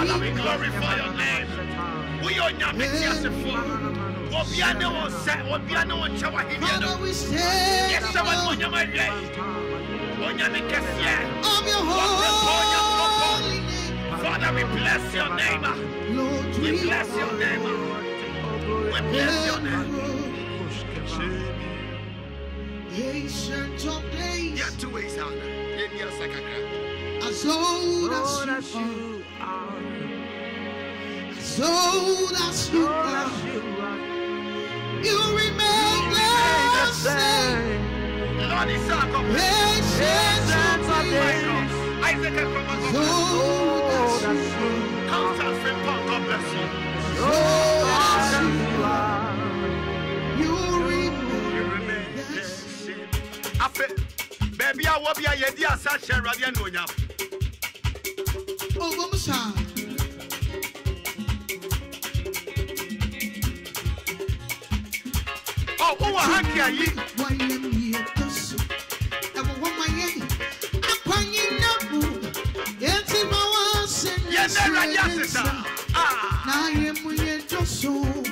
Father, we glorify your name. We are your Messiah. Obiano said, Obiano Chawahiniano. Yes, someone on your way. On your Messiah. Father, we bless your name. We bless your name. We bless your name. Ancient of days. Yeah, 2 ways out. As old as you are. As old as you are. You remain the same. Ancient of days. As old as you are. God bless you. As old as you are. You remain the same. Baby, I will be a year such a radiant. Oh, vamos lá. Oh, who are happy? Why am I so? I want my end. I'm paying up. Yes, if I was in yes, I am. I am with you so.